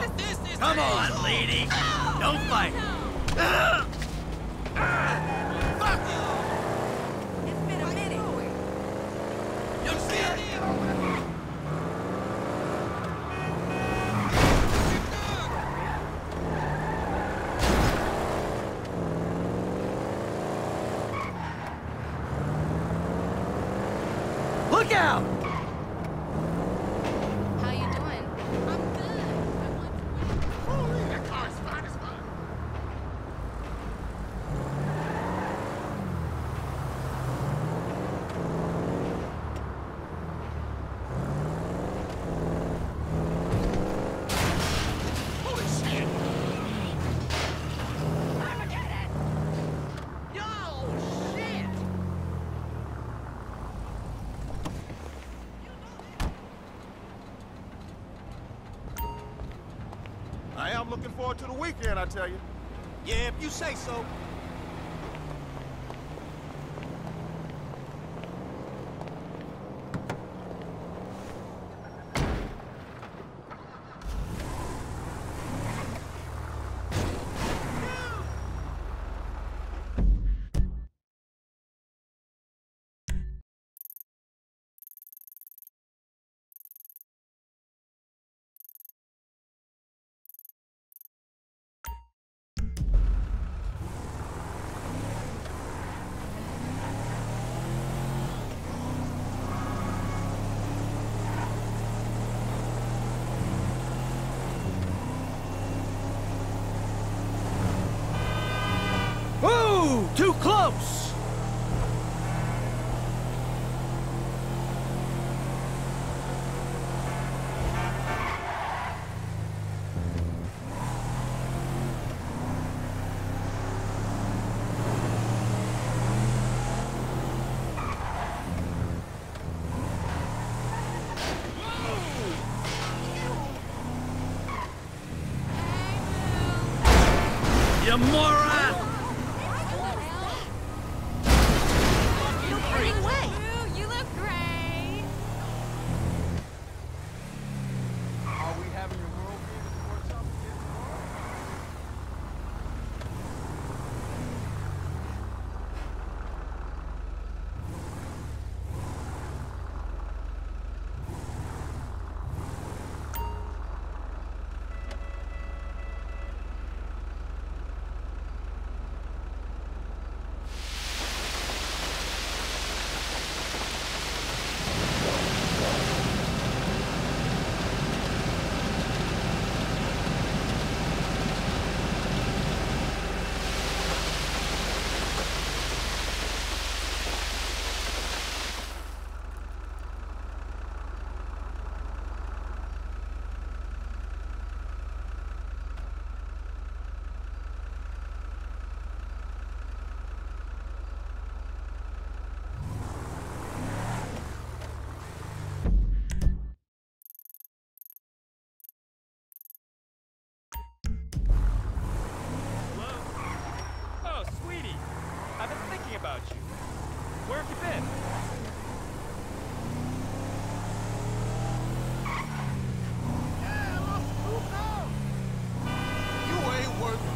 Come on, lady. Don't fight. Fuck you! It's been a minute. You see it? Look out! How you doing? I'm good. Holy, that car is fine as fuck. Holy shit! Armageddon! Yo, shit! I am looking forward to the weekend, I tell you. Yeah, if you say so. Whoa! Too close! You moron! You look great. Are we having your world famous workshop again tomorrow? Oh, sweetie. I've been thinking about you. Where have you been? Yeah, let's move out. You ain't worth it.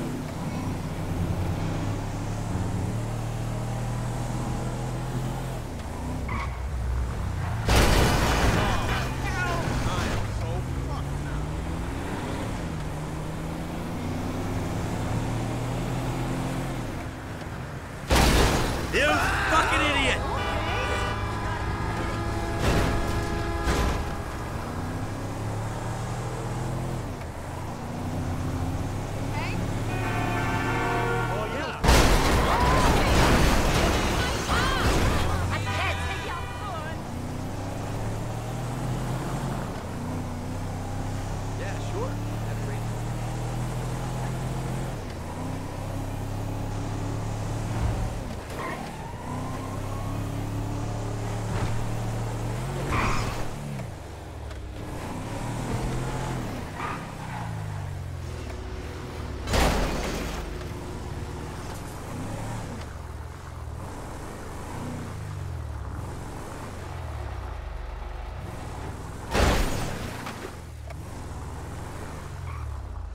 I am so fucked now. You fucking idiot! Oh, yeah. I can't take y'all fun. Yeah, sure. That'd be great.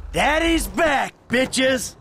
Daddy's back, bitches!